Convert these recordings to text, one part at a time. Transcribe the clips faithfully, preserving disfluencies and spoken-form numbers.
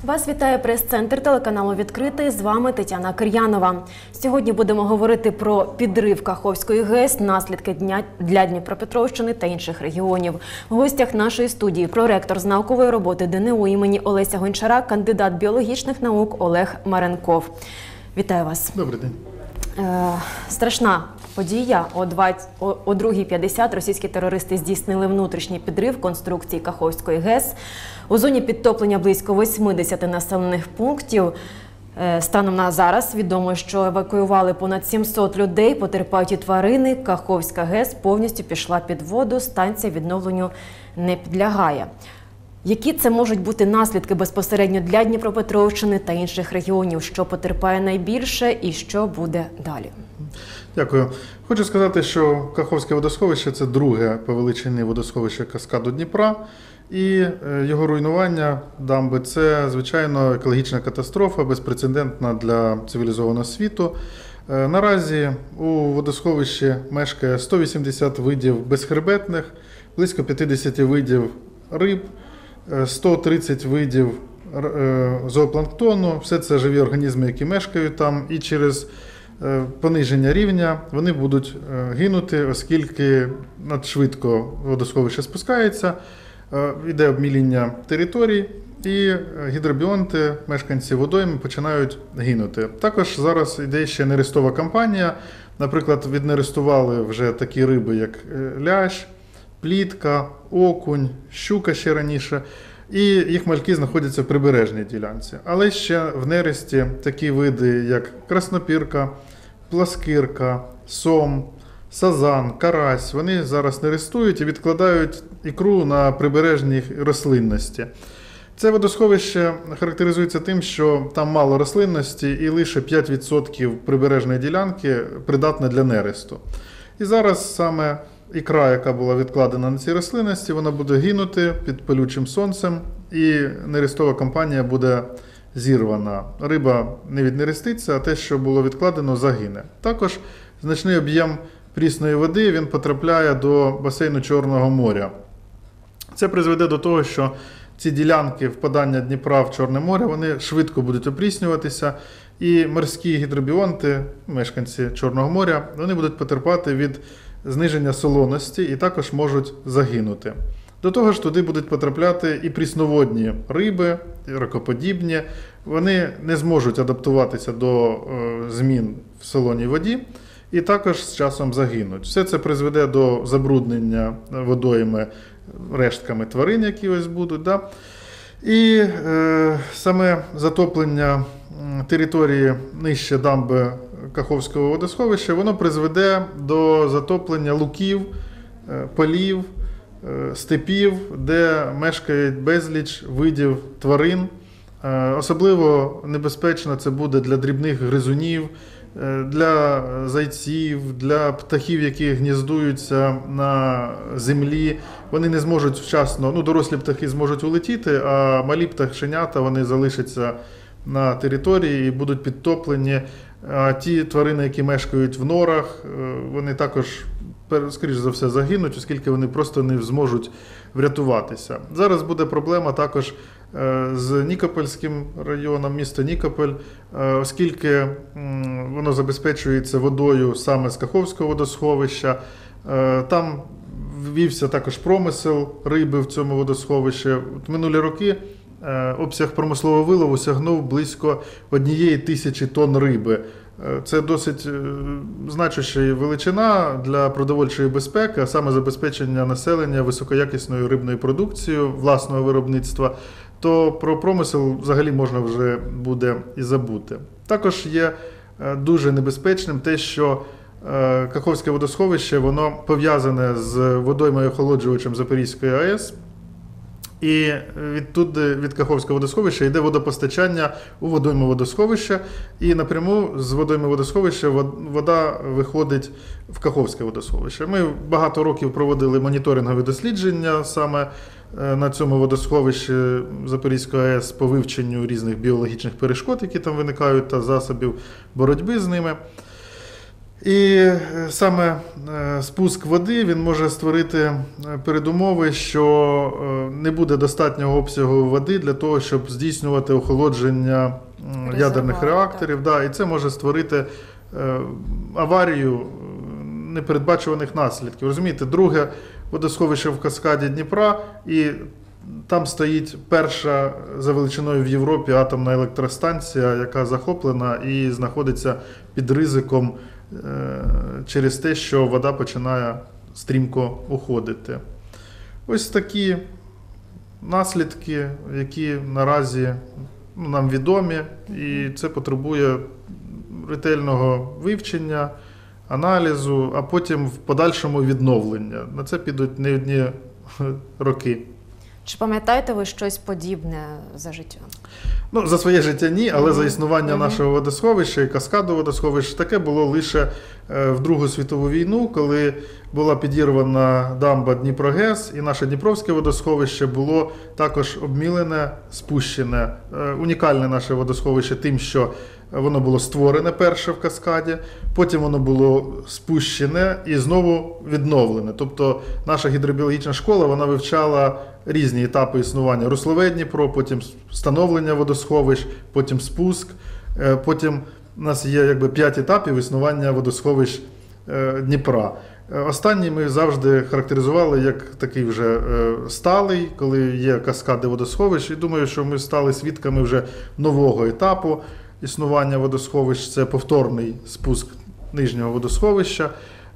Вас вітає прес-центр телеканалу «Відкритий». З вами Тетяна Кир'янова. Сьогодні будемо говорити про підрив Каховської ГЕС, наслідки дня для Дніпропетровщини та інших регіонів. В гостях нашої студії проректор з наукової роботи ДНУ імені Олеся Гончара, кандидат біологічних наук Олег Маренков. Вітаю вас. Добрий день. Е, страшна подія. О другій п'ятдесят російські терористи здійснили внутрішній підрив конструкції Каховської ГЕС. У зоні підтоплення близько восьмидесяти населених пунктів. Станом на зараз відомо, що евакуювали понад сімсот людей, потерпають і тварини. Каховська ГЕС повністю пішла під воду, станція відновленню не підлягає. Які це можуть бути наслідки безпосередньо для Дніпропетровщини та інших регіонів? Що потерпає найбільше і що буде далі? Дякую. Хочу сказати, що Каховське водосховище – це друге по величині водосховище каскаду Дніпра. І його руйнування дамби – це, звичайно, екологічна катастрофа, безпрецедентна для цивілізованого світу. Наразі у водосховищі мешкає сто вісімдесят видів безхребетних, близько п'ятдесят видів риб, сто тридцять видів зоопланктону. Все це живі організми, які мешкають там, і через пониження рівня вони будуть гинути, оскільки надшвидко водосховище спускається, йде обміління територій, і гідробіонти, мешканці водойми, починають гинути. Також зараз йде ще нерестова кампанія. Наприклад, віднерестували вже такі риби, як лящ, плітка, окунь, щука ще раніше. І їх мальки знаходяться в прибережній ділянці. Але ще в нересті такі види, як краснопірка, пласкирка, сом, сазан, карась, вони зараз нерестують і відкладають ікру на прибережній рослинності. Це водосховище характеризується тим, що там мало рослинності і лише п'ять відсотків прибережної ділянки придатне для нересту. І зараз саме ікра, яка була відкладена на цій рослинності, вона буде гинути під палючим сонцем, і нерестова кампанія буде зірвана. Риба не віднереститься, а те, що було відкладено, загине. Також значний об'єм прісної води, він потрапляє до басейну Чорного моря. Це призведе до того, що ці ділянки впадання Дніпра в Чорне море, вони швидко будуть опріснюватися, і морські гідробіонти, мешканці Чорного моря, вони будуть потерпати від зниження солоності і також можуть загинути. До того ж, туди будуть потрапляти і прісноводні риби, і ракоподібні. Вони не зможуть адаптуватися до е, змін в солоній воді і також з часом загинуть. Все це призведе до забруднення водойми рештками тварин, які ось будуть. Да? І е, саме затоплення території нижче дамби Каховського водосховища, воно призведе до затоплення луків, полів, степів, де мешкають безліч видів тварин. Особливо небезпечно це буде для дрібних гризунів, для зайців, для птахів, які гніздуються на землі. Вони не зможуть вчасно, ну дорослі птахи зможуть улетіти, а малі пташенята, вони залишаться на території і будуть підтоплені. А ті тварини, які мешкають в норах, вони також, скоріш за все, загинуть, оскільки вони просто не зможуть врятуватися. Зараз буде проблема також з Нікопольським районом, місто Нікополь, оскільки воно забезпечується водою саме з Каховського водосховища. Там ввівся також промисел риби в цьому водосховищі. Минулі роки обсяг промислового вилову сягнув близько однієї тисячі тонн риби. Це досить значуща величина для продовольчої безпеки, а саме забезпечення населення високоякісною рибною продукцією власного виробництва, то про промисел взагалі можна вже буде і забути. Також є дуже небезпечним те, що Каховське водосховище, воно пов'язане з водоймою-охолоджувачем Запорізької АЕС. І відтуди, від Каховського водосховища, йде водопостачання у водойму водосховища, і напряму з водойми водосховища вода виходить в Каховське водосховище. Ми багато років проводили моніторингові дослідження саме на цьому водосховищі Запорізької АЕС по вивченню різних біологічних перешкод, які там виникають, та засобів боротьби з ними. І саме спуск води він може створити передумови, що не буде достатнього обсягу води для того, щоб здійснювати охолодження Резервуар, ядерних реакторів. Да, і це може створити аварію непередбачуваних наслідків. Розумієте, друге водосховище в каскаді Дніпра, і там стоїть перша за величиною в Європі атомна електростанція, яка захоплена і знаходиться під ризиком через те, що вода починає стрімко уходити. Ось такі наслідки, які наразі ну, нам відомі, і це потребує ретельного вивчення, аналізу, а потім в подальшому відновлення. На це підуть не одні роки. Чи пам'ятаєте ви щось подібне за життя? Ну, за своє життя ні, але mm-hmm. за існування mm-hmm. нашого водосховища і каскаду водосховищ таке було лише в Другу світову війну, коли була підірвана дамба Дніпрогес, і наше Дніпровське водосховище було також обмілене, спущене. Унікальне наше водосховище тим, що воно було створене перше в каскаді, потім воно було спущене і знову відновлене. Тобто наша гідробіологічна школа, вона вивчала різні етапи існування. Руслове Дніпро, потім встановлення водосховищ, потім спуск, потім у нас є якби п'ять етапів існування водосховищ Дніпра. Останній ми завжди характеризували як такий вже сталий, коли є каскади водосховищ. І думаю, що ми стали свідками вже нового етапу існування водосховищ. Це повторний спуск нижнього водосховища,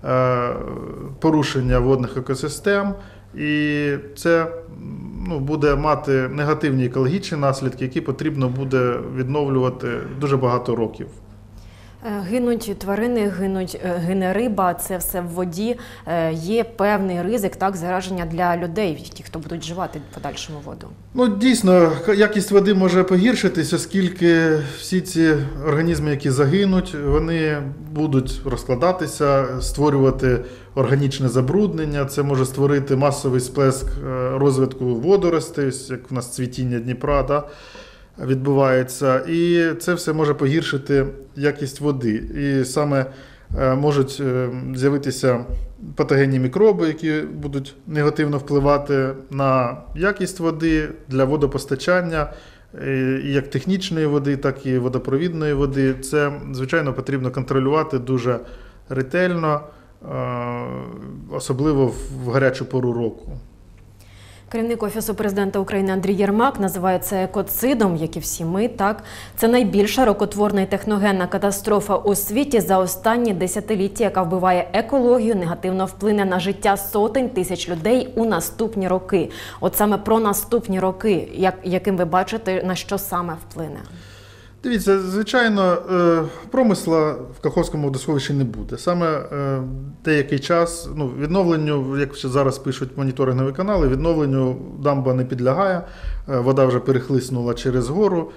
порушення водних екосистем. І це ну, буде мати негативні екологічні наслідки, які потрібно буде відновлювати дуже багато років. Гинуть тварини, гинуть, гине риба, це все в воді. Є певний ризик так, зараження для людей, ті, хто будуть вживати в подальшому воду. Ну, дійсно, якість води може погіршитись, оскільки всі ці організми, які загинуть, вони будуть розкладатися, створювати органічне забруднення. Це може створити масовий сплеск розвитку водоростей, як в нас цвітіння Дніпра, да? Відбувається, і це все може погіршити якість води. І саме е, можуть е, з'явитися патогенні мікроби, які будуть негативно впливати на якість води для водопостачання, е, і як технічної води, так і водопровідної води. Це, звичайно, потрібно контролювати дуже ретельно, е, особливо в гарячу пору року. Керівник Офісу президента України Андрій Єрмак називає це екоцидом, як і всі ми, так? Це найбільша рокотворна і техногенна катастрофа у світі за останні десятиліття, яка вбиває екологію, негативно вплине на життя сотень тисяч людей у наступні роки. От саме про наступні роки, як, яким ви бачите, на що саме вплине? Дивіться, звичайно, промисла в Каховському водосховищі не буде. Саме деякий час, ну, відновленню, як зараз пишуть моніторингові канали, відновленню дамба не підлягає, вода вже перехлиснула через гору.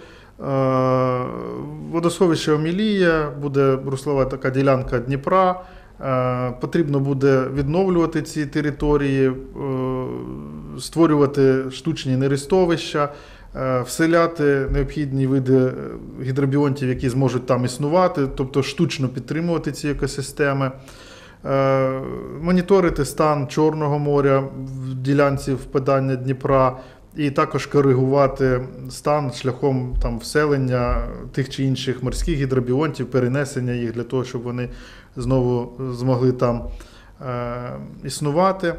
Водосховище Омілія, буде руслова така ділянка Дніпра, потрібно буде відновлювати ці території, створювати штучні нерестовища, вселяти необхідні види гідробіонтів, які зможуть там існувати, тобто штучно підтримувати ці екосистеми, моніторити стан Чорного моря в ділянці впадання Дніпра і також коригувати стан шляхом там, вселення тих чи інших морських гідробіонтів, перенесення їх для того, щоб вони знову змогли там е, існувати.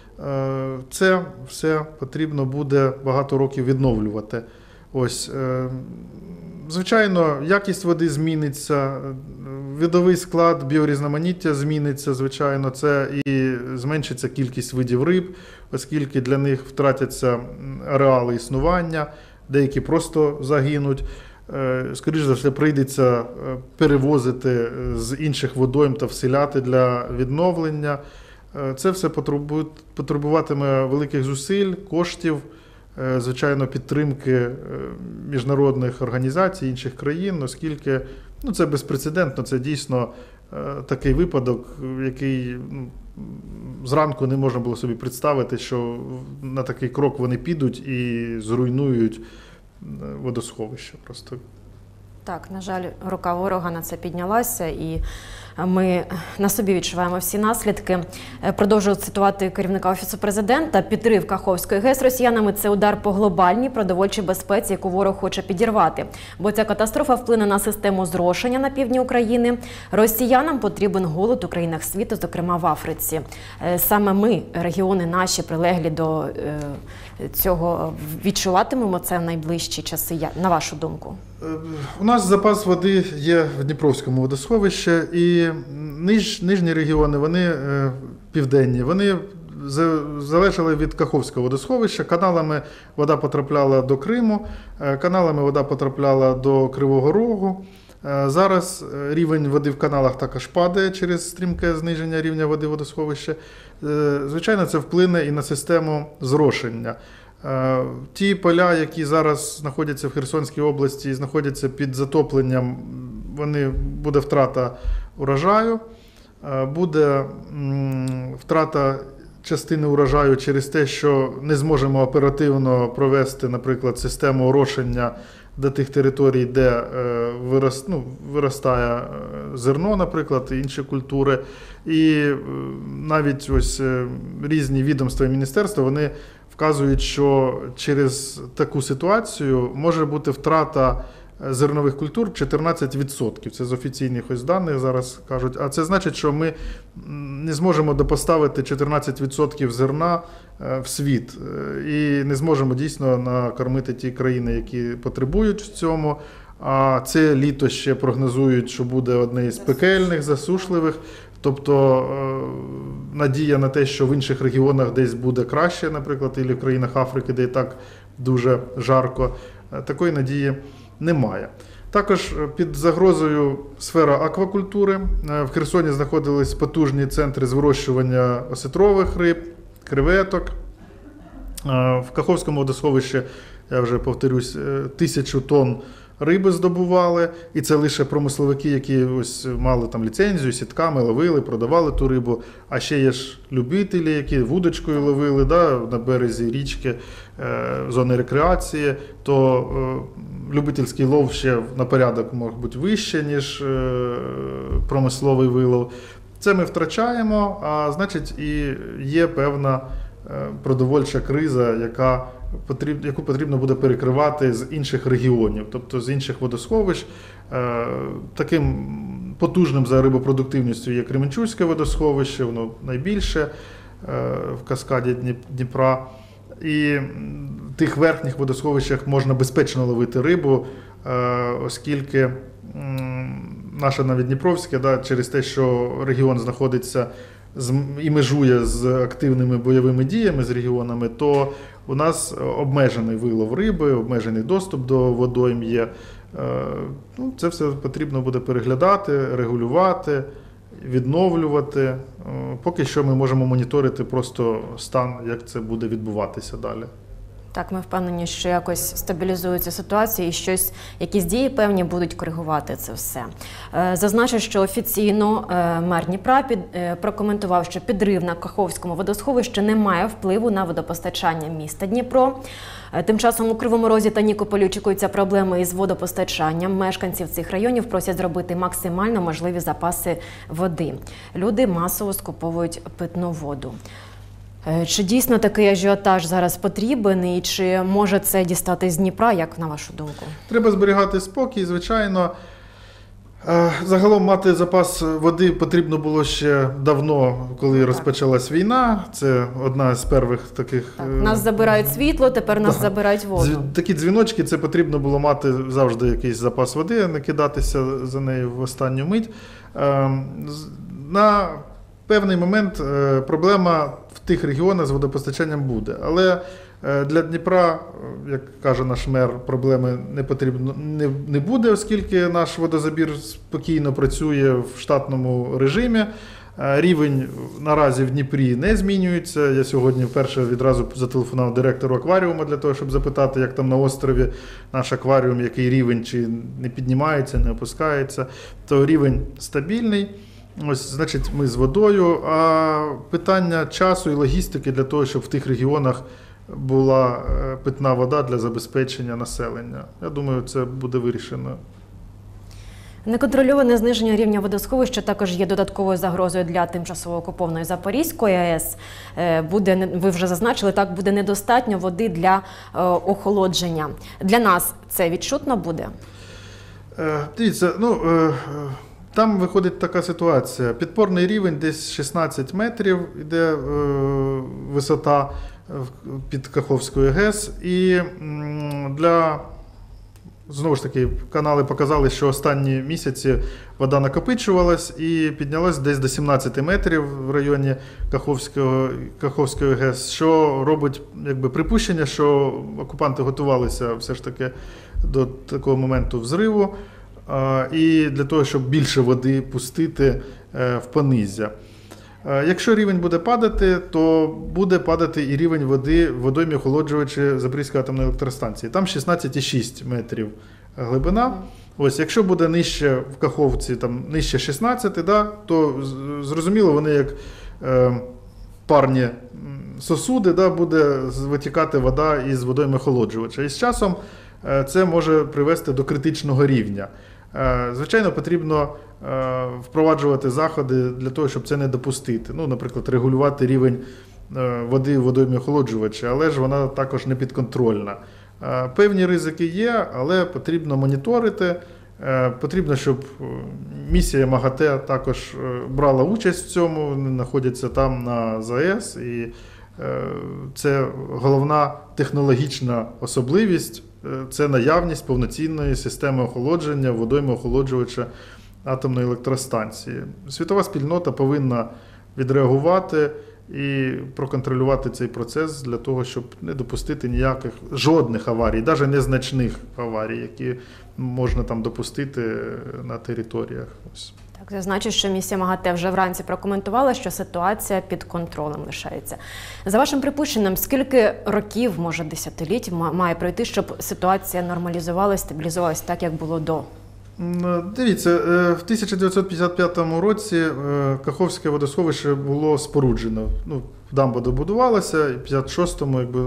Це все потрібно буде багато років відновлювати. Ось, звичайно, якість води зміниться, видовий склад, біорізноманіття зміниться, звичайно, це і зменшиться кількість видів риб, оскільки для них втратяться ареали існування, деякі просто загинуть. Скоріше за все, прийдеться перевозити з інших водойм та вселяти для відновлення. Це все потребуватиме великих зусиль, коштів, звичайно, підтримки міжнародних організацій, інших країн, оскільки ну, це безпрецедентно, це дійсно такий випадок, який ну, зранку не можна було собі представити, що на такий крок вони підуть і зруйнують водосховище просто. Так, на жаль, рука ворога на це піднялася, і ми на собі відчуваємо всі наслідки. Продовжую цитувати керівника Офісу Президента. Підрив Каховської ГЕС росіянами – це удар по глобальній продовольчій безпеці, яку ворог хоче підірвати. Бо ця катастрофа вплине на систему зрошення на півдні України. Росіянам потрібен голод у країнах світу, зокрема в Африці. Саме ми, регіони наші, прилеглі до цього, відчуватимемо це в найближчі часи, на вашу думку? У нас запас води є в Дніпровському водосховищі, і ниж, нижні регіони, вони е, південні, вони залежали від Каховського водосховища. Каналами вода потрапляла до Криму, е, каналами вода потрапляла до Кривого Рогу. Е, зараз рівень води в каналах також падає через стрімке зниження рівня води водосховища. Е, звичайно, це вплине і на систему зрошення. Ті поля, які зараз знаходяться в Херсонській області, знаходяться під затопленням, вони, буде втрата урожаю, буде втрата частини урожаю через те, що не зможемо оперативно провести, наприклад, систему орошення до тих територій, де вирос, ну, виростає зерно, наприклад, і інші культури. І навіть ось різні відомства і міністерства, вони вказують, що через таку ситуацію може бути втрата зернових культур чотирнадцять відсотків. Це з офіційних ось даних зараз кажуть. А це значить, що ми не зможемо допоставити чотирнадцять відсотків зерна в світ. І не зможемо дійсно накормити ті країни, які потребують в цьому. А це літо ще прогнозують, що буде одне із пекельних, засушливих. Тобто надія на те, що в інших регіонах десь буде краще, наприклад, і в країнах Африки, де і так дуже жарко, такої надії немає. Також під загрозою сфера аквакультури. В Херсоні знаходились потужні центри з вирощування осетрових риб, креветок. В Каховському водосховищі, я вже повторюсь, тисячу тонн риби здобували, і це лише промисловики, які ось мали там ліцензію, сітками ловили, продавали ту рибу. А ще є ж любителі, які вудочкою ловили, да, на березі річки, е, зони рекреації, то е, любительський лов ще на порядок може бути вище, ніж е, промисловий вилов. Це ми втрачаємо, а значить і є певна е, продовольча криза, яка яку потрібно буде перекривати з інших регіонів, тобто з інших водосховищ. Таким потужним за рибопродуктивністю є Кременчуцьке водосховище, воно найбільше в каскаді Дніпра. І в тих верхніх водосховищах можна безпечно ловити рибу, оскільки наше навіть Дніпровське, да, через те, що регіон знаходиться і межує з активними бойовими діями з регіонами, то у нас обмежений вилов риби, обмежений доступ до водойм є. Ну, це все потрібно буде переглядати, регулювати, відновлювати. Поки що ми можемо моніторити просто стан, як це буде відбуватися далі. Так, ми впевнені, що якось стабілізується ситуація і щось, якісь дії певні будуть коригувати це все. Зазначу, що офіційно мер Дніпра під, прокоментував, що підрив на Каховському водосховищі не має впливу на водопостачання міста Дніпро. Тим часом у Кривому Розі та Нікополі очікуються проблеми із водопостачанням. Мешканців цих районів просять зробити максимально можливі запаси води. Люди масово скуповують питну воду. Чи дійсно такий ажіотаж зараз потрібен і чи може це дістати з Дніпра, як на вашу думку? Треба зберігати спокій, звичайно. Загалом мати запас води потрібно було ще давно, коли так. розпочалась війна. Це одна з перших таких... Так. Нас забирають світло, тепер нас так. забирають воду. Такі дзвіночки, це потрібно було мати завжди якийсь запас води, не кидатися за нею в останню мить. На певний момент проблема в тих регіонах з водопостачанням буде. Але для Дніпра, як каже наш мер, проблеми не потрібно не, не буде, оскільки наш водозабір спокійно працює в штатному режимі. Рівень наразі в Дніпрі не змінюється. Я сьогодні вперше відразу зателефонував директору акваріуму для того, щоб запитати, як там на острові наш акваріум, який рівень, чи не піднімається, не опускається. То рівень стабільний. Ось, значить, ми з водою. А питання часу і логістики для того, щоб в тих регіонах була питна вода для забезпечення населення. Я думаю, це буде вирішено Неконтрольоване зниження рівня водосховища також є додатковою загрозою для тимчасово окупованої Запорізької АЕС. Е, Буде, ви вже зазначили, так буде недостатньо води для е, охолодження. Для нас це відчутно буде? Е, Дивіться, ну, е, там виходить така ситуація. Підпорний рівень десь шістнадцять метрів, іде е, висота під Каховською ГЕС. І м, для Знову ж таки, канали показали, що останні місяці вода накопичувалась і піднялась десь до сімнадцяти метрів в районі Каховського, Каховської ГЕС, що робить якби, припущення, що окупанти готувалися все ж таки до такого моменту взриву, і для того, щоб більше води пустити в понизя. Якщо рівень буде падати, то буде падати і рівень води в водоймі охолоджувачі Запорізької атомної електростанції. Там шістнадцять цілих шість метрів глибина. Ось, якщо буде нижче в Каховці, там нижче шістнадцяти, да, то зрозуміло, вони як е, парні сосуди, да, буде витікати вода із водойми охолоджувача. І з часом е, це може привести до критичного рівня. Звичайно, потрібно впроваджувати заходи для того, щоб це не допустити. Ну, наприклад, регулювати рівень води в водоймі охолоджувача, але ж вона також не підконтрольна. Певні ризики є, але потрібно моніторити. Потрібно, щоб місія МАГАТЕ також брала участь в цьому, вони знаходяться там на ЗАЕС, і це головна технологічна особливість. Це наявність повноцінної системи охолодження водойми охолоджувача атомної електростанції. Світова спільнота повинна відреагувати і проконтролювати цей процес для того, щоб не допустити ніяких, жодних аварій, навіть незначних аварій, які можна там допустити на територіях. Ось. Так, зазначу, що місія МАГАТЕ вже вранці прокоментувала, що ситуація під контролем лишається. За вашим припущенням, скільки років, може десятиліть, має пройти, щоб ситуація нормалізувалася, стабілізувалася так, як було до? Дивіться, в тисяча дев'ятсот п'ятдесят п'ятому році Каховське водосховище було споруджено. Ну, дамба добудувалася, і в п'ятдесят шостому якби,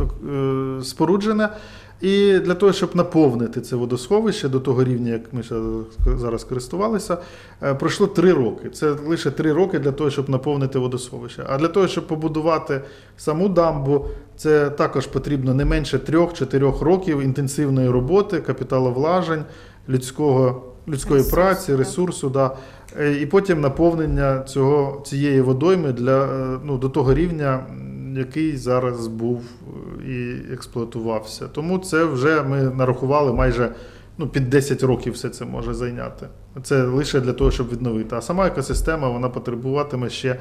споруджене. І для того, щоб наповнити це водосховище до того рівня, як ми зараз користувалися, пройшло три роки. Це лише три роки для того, щоб наповнити водосховище. А для того, щоб побудувати саму дамбу, це також потрібно не менше трьох-чотирьох років інтенсивної роботи, капіталовложень, людського, людської Ресурс, праці, ресурсу. Да. І потім наповнення цього, цієї водойми для, ну, до того рівня, який зараз був і експлуатувався. Тому це вже ми нарахували майже ну, під десять років все це може зайняти. Це лише для того, щоб відновити. А сама екосистема, вона потребуватиме ще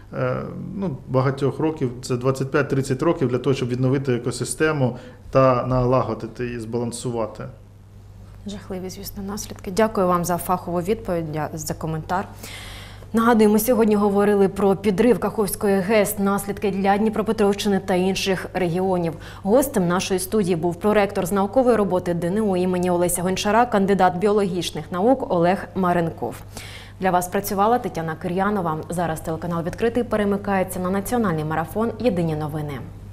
ну, багатьох років, це двадцять п'ять-тридцять років для того, щоб відновити екосистему та налагодити і збалансувати. Жахливі, звісно, наслідки. Дякую вам за фахову відповідь, за коментар. Нагадуємо, сьогодні говорили про підрив Каховської ГЕС, наслідки для Дніпропетровщини та інших регіонів. Гостем нашої студії був проректор з наукової роботи ДНУ імені Олеся Гончара, кандидат біологічних наук Олег Маренков. Для вас працювала Тетяна Кир'янова. Зараз телеканал «Відкритий» перемикається на національний марафон «Єдині новини».